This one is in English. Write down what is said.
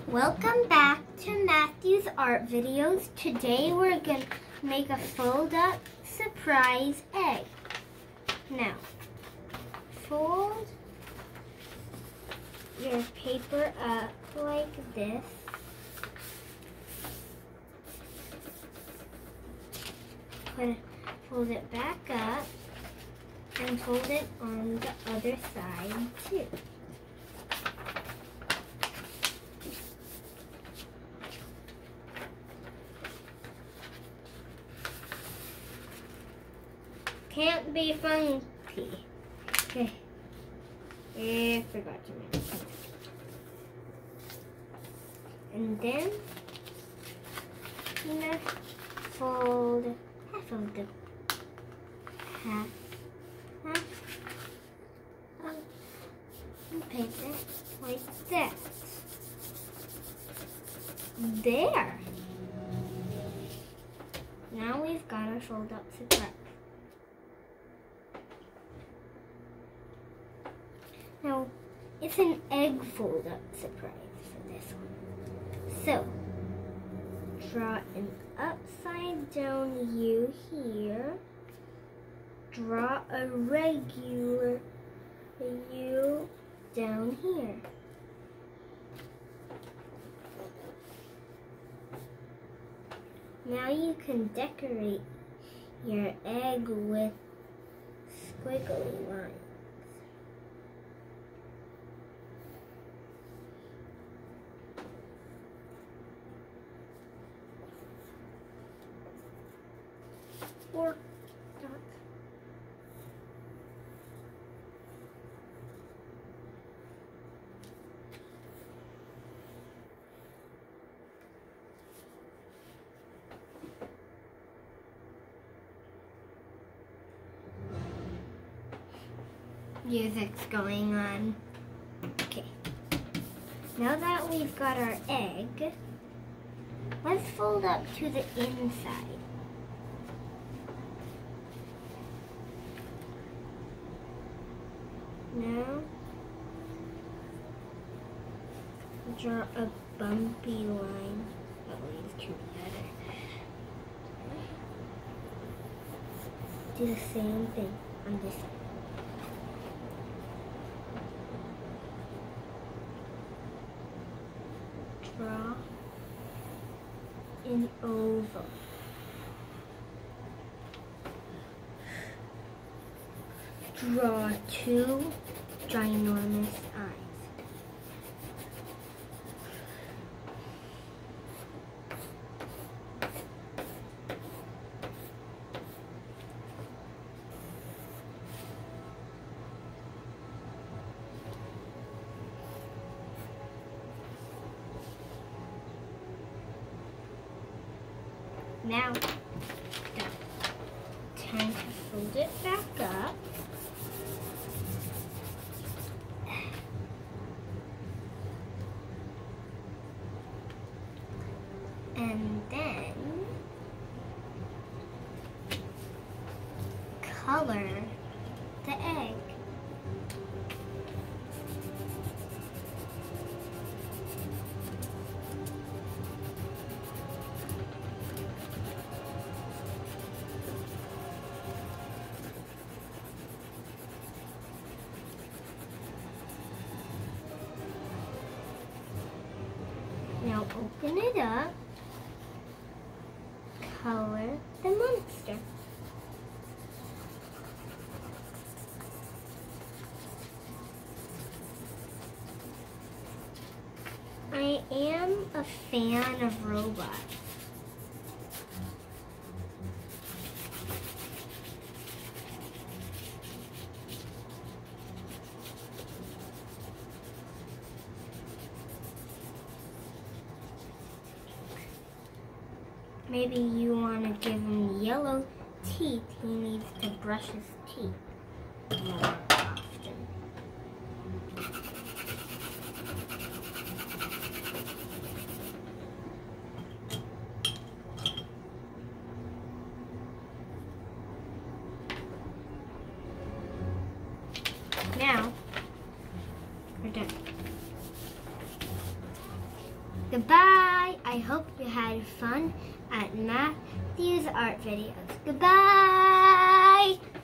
Welcome back to Matthew's Art Videos. Today we're going to make a fold-up surprise egg. Now, fold your paper up like this. Fold it back up and fold it on the other side too. Can't be funky. Okay. I forgot to mention. And then I'm gonna fold half of the paper like that. There. Now we've got a fold up surprise. Now, it's an egg fold-up surprise for this one. So, draw an upside down U here. Draw a regular U down here. Now you can decorate your egg with squiggly lines. Or dark. Music's going on. Okay. Now that we've got our egg, let's fold up to the inside. Now, draw a bumpy line that leads together. Do the same thing on this side. Draw an oval. Draw two ginormous eyes. Now, time to fold it back up. And then color the egg. Now open it up. Color the monster. I am a fan of robots. Maybe you want to give him yellow teeth. He needs to brush his teeth more often. Now, we're done. Goodbye. I hope you had fun at Matthew's art videos. Goodbye.